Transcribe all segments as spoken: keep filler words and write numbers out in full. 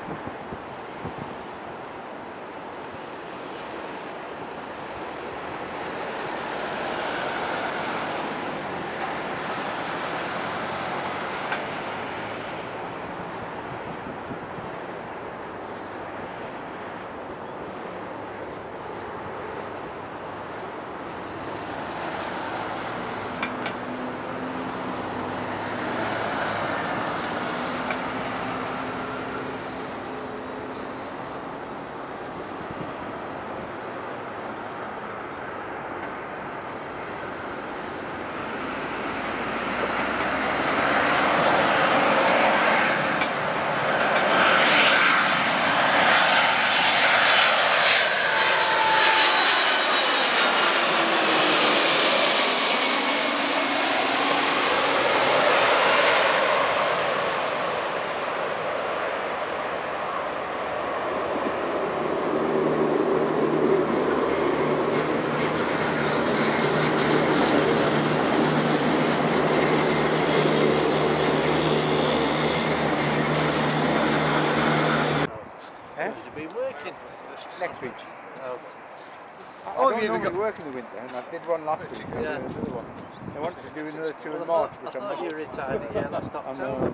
Next week. Oh, I, oh, I don't you normally got... work in the winter, and I did one last week. Yeah. Another one. I wanted to do another two well, in I March, thought, which I I'm thought not. you retired a year last October.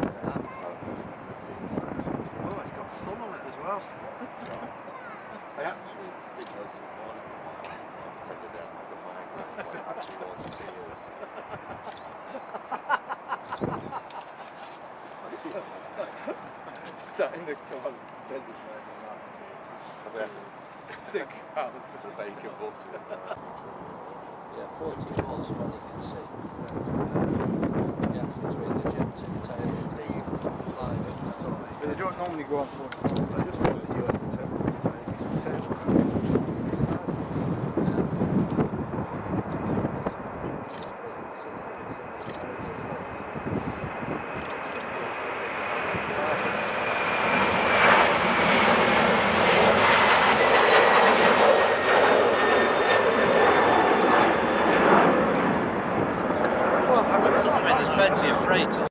Oh, it's got sun on it as well. Yeah. Sat in the car, said this man, six pounds for bacon butter. Yeah, fourteen walls from what you can see. Yeah, between the jets and tail and the line. But they don't normally go on fourteen. I just said that you had to tell Some of it, there's plenty of freighters.